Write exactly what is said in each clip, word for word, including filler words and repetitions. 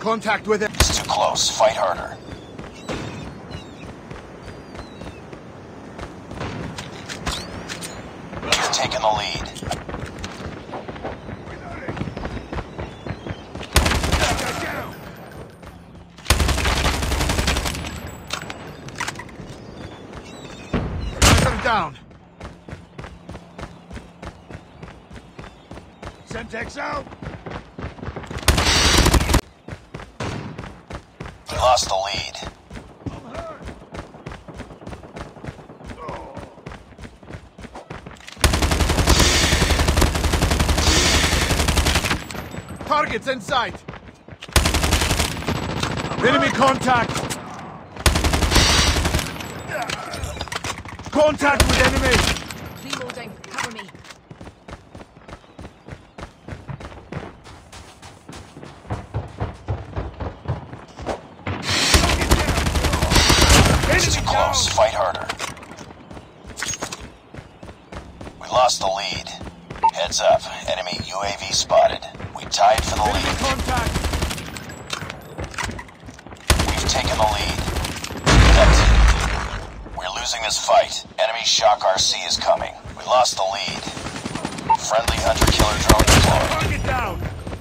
contact with it. It's too close. Fight harder. You're taking the lead. Down. Semtex out. We lost the lead. I'm hurt. Targets in sight. Enemy contact. Contact with enemy! Reloading. Cover me. It's too close. Fight harder. We lost the lead. Heads up. Enemy U A V spotted. We tied for the Enemy lead. contact! We've taken the lead. That's it. We're losing this fight. Enemy Shock R C is coming. We lost the lead. Friendly hunter-killer drone deployed. Target down!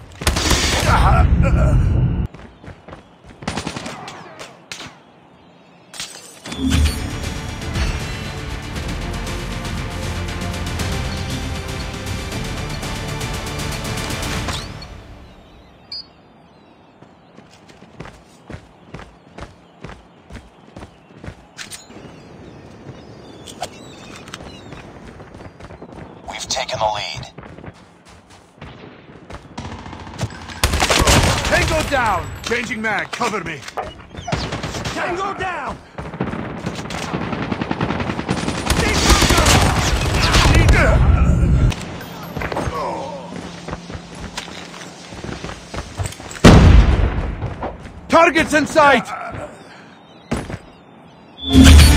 We've taken the lead. Tango down! Changing mag, cover me. Tango down! Targets in sight!